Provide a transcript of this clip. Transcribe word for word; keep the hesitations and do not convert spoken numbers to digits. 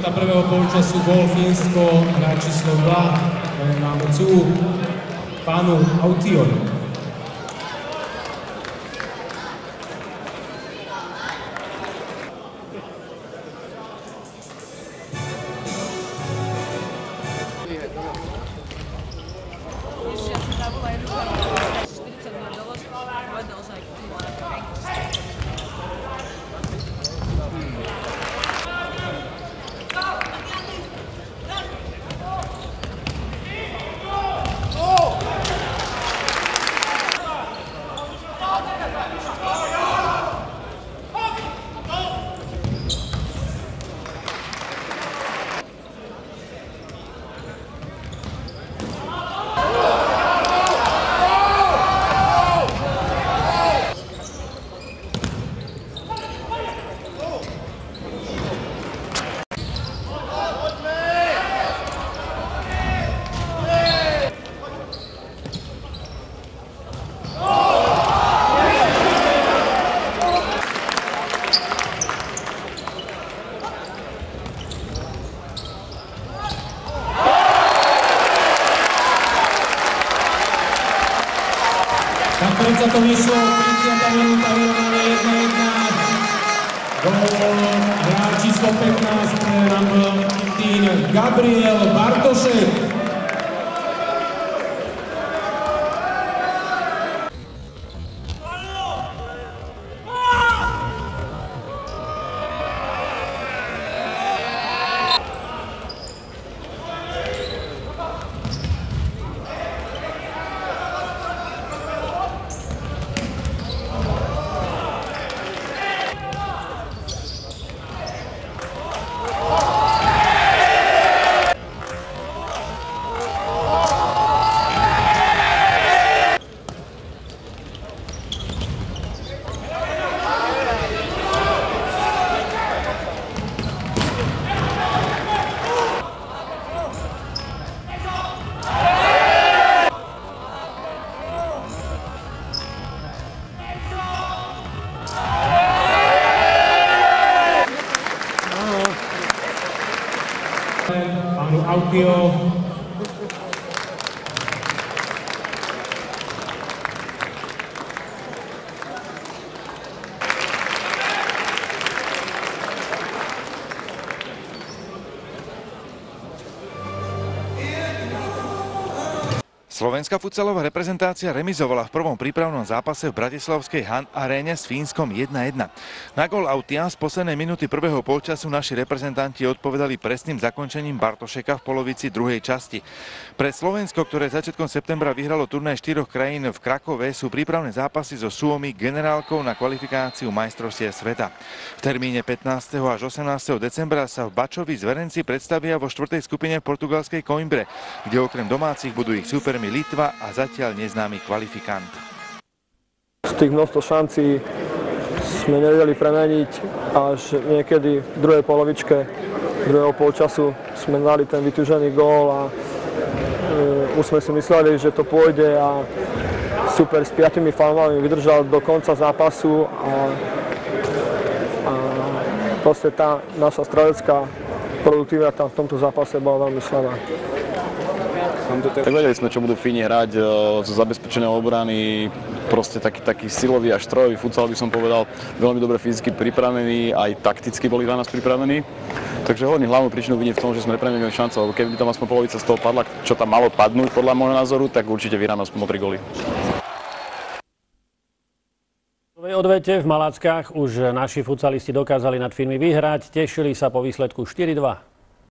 minúta prvého polčasu, gól Fínsko, hráč číslo dva, na mocu pánu Autiovi. Nakoniec sa to vyšlo, tridsiata minúta vyrovnané jedna jedna. Gól hráč číslo pätnásť pre Rumble Team Gabriel Bartošek. Pánu Autio. Slovenská futsalová reprezentácia remizovala v prvom prípravnom zápase v bratislavskej Han Aréne s Fínskom jedna jedna. Na gól Autia z poslednej minúty prvého polčasu naši reprezentanti odpovedali presným zakončením Bartošeka v polovici druhej časti. Pre Slovensko, ktoré začiatkom septembra vyhralo turnaj štyroch krajín v Krakove, sú prípravné zápasy so Suomi generálkou na kvalifikáciu majstrovstiev sveta. V termíne pätnásteho až osemnásteho decembra sa v Bačovi zverenci predstavia vo štvrtej skupine portugalskej Coimbre, kde okrem domácich budú ich súpermi Litva a zatiaľ neznámy kvalifikant. Z tých množstvo šancí sme nevedeli premeniť, až niekedy v druhej polovičke druhého polčasu sme dali ten vytúžený gól a uh, už sme si mysleli, že to pôjde a super s piatimi faulami vydržal do konca zápasu a, a proste tá naša strelecká produktivita v tomto zápase bola veľmi slabá. Tak vedeli sme, čo budú Fíni hrať, zo zabezpečené obrany, proste taký, taký silový až strojový futsal, by som povedal, veľmi dobre fyzicky pripravení, aj takticky boli na nás pripravení. Takže hlavne hlavnú príčinu vidím v tom, že sme nepremýšľali šancu, lebo keby tam aspoň polovica z toho padla, čo tam malo padnúť podľa môjho názoru, tak určite vyhráme aspoň o tri góly. V odvete v Malackách už naši futsalisti dokázali nad Fínmi vyhrať, tešili sa po výsledku štyri dva.